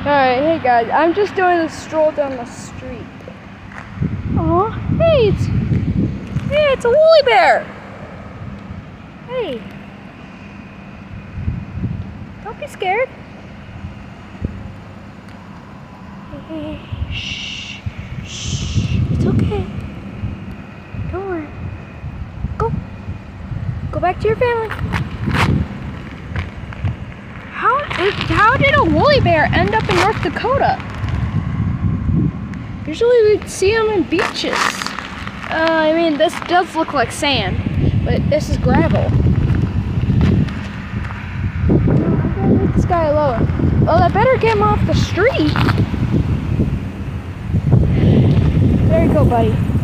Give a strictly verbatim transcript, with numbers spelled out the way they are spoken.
Alright, hey guys, I'm just doing a stroll down the street. Aw, hey, it's, hey, it's a woolly bear. Hey, don't be scared. Hey, hey, hey, shh, shh, it's okay. Don't worry. Go, go back to your family. How, how did a woolly bear end up in North Dakota? Usually we'd see them in beaches. Uh, I mean, this does look like sand, but this is gravel. I'm gonna leave this guy alone. Well, I better get him off the street. There you go, buddy.